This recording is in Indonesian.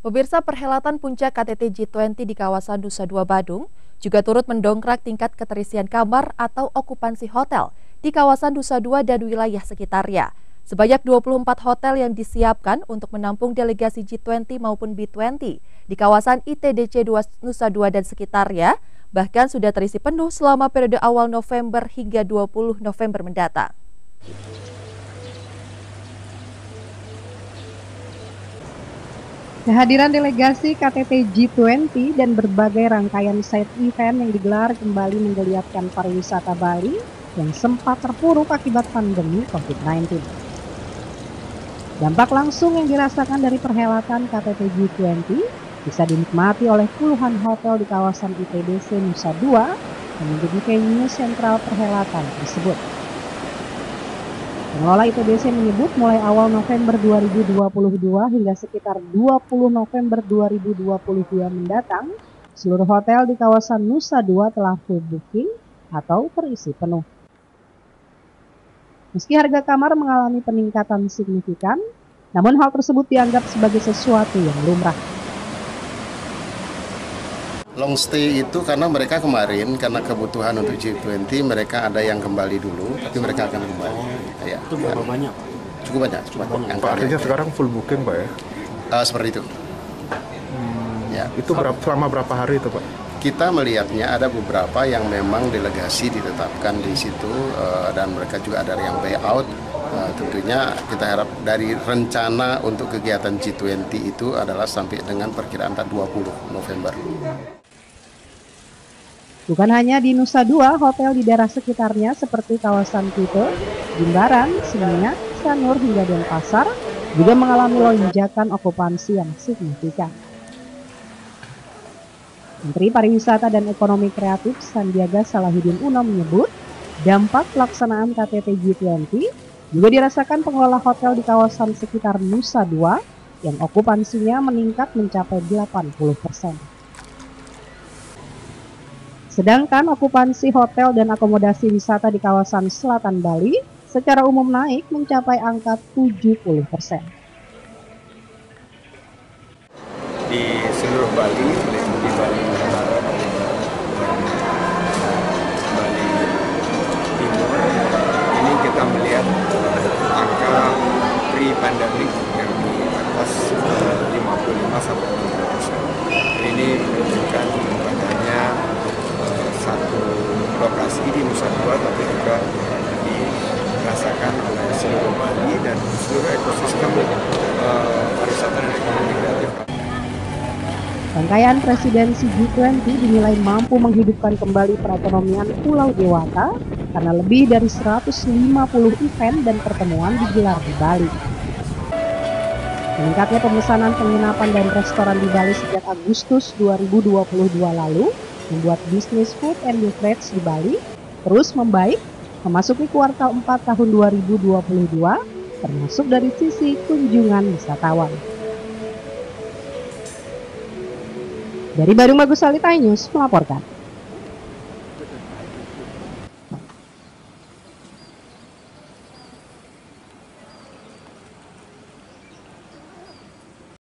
Pemirsa, perhelatan puncak KTT G20 di kawasan Nusa Dua Badung juga turut mendongkrak tingkat keterisian kamar atau okupansi hotel di kawasan Nusa Dua dan wilayah sekitarnya. Sebanyak 24 hotel yang disiapkan untuk menampung delegasi G20 maupun B20 di kawasan ITDC 2 Nusa Dua dan sekitarnya bahkan sudah terisi penuh selama periode awal November hingga 20 November mendatang. Kehadiran delegasi KTT G20 dan berbagai rangkaian side event yang digelar kembali menggeliatkan pariwisata Bali yang sempat terpuruk akibat pandemi COVID-19. Dampak langsung yang dirasakan dari perhelatan KTT G20 bisa dinikmati oleh puluhan hotel di kawasan ITDC Nusa Dua yang menjadi venue sentral perhelatan tersebut. Pengelola ITDC menyebut mulai awal November 2022 hingga sekitar 20 November 2022 mendatang, seluruh hotel di kawasan Nusa Dua telah full booking atau terisi penuh. Meski harga kamar mengalami peningkatan signifikan, namun hal tersebut dianggap sebagai sesuatu yang lumrah. Long stay itu karena mereka kemarin, karena kebutuhan untuk G20, mereka ada yang kembali dulu, tapi mereka akan kembali. Ya, itu berapa banyak? Cukup banyak. Pak, artinya sekarang full booking, Pak ya? Seperti itu. Ya. Itu selama berapa hari itu, Pak? Kita melihatnya ada beberapa yang memang delegasi ditetapkan di situ, dan mereka juga ada yang buyout. Tentunya kita harap dari rencana untuk kegiatan G20 itu adalah sampai dengan perkiraan 20 November. Bukan hanya di Nusa Dua, hotel di daerah sekitarnya seperti kawasan Kuta, Jimbaran, Seminyak, Sanur hingga Denpasar juga mengalami lonjakan okupansi yang signifikan. Menteri Pariwisata dan Ekonomi Kreatif Sandiaga Salahuddin Uno menyebut dampak pelaksanaan KTT G20 juga dirasakan pengelola hotel di kawasan sekitar Nusa Dua yang okupansinya meningkat mencapai 80%. Sedangkan okupansi hotel dan akomodasi wisata di kawasan selatan Bali secara umum naik mencapai angka 70%. Di seluruh Bali, di Bali Barat, Bali Timur, ini kita melihat angka pre-pandemic yang di atas 55-60%. Ini menunjukkan adanya satu lokasi di Nusa Dua, tapi juga dirasakan oleh seluruh Bali dan seluruh ekosistem pariwisata dan ekonomi kreatif. Rangkaian presidensi G20 dinilai mampu menghidupkan kembali perekonomian Pulau Dewata karena lebih dari 150 event dan pertemuan digelar di Bali. Meningkatnya pemesanan penginapan dan restoran di Bali sejak Agustus 2022 lalu membuat bisnis food and beverage di Bali terus membaik memasuki kuartal 4 tahun 2022, termasuk dari sisi kunjungan wisatawan. Dari Badung, Bagus Salita News melaporkan.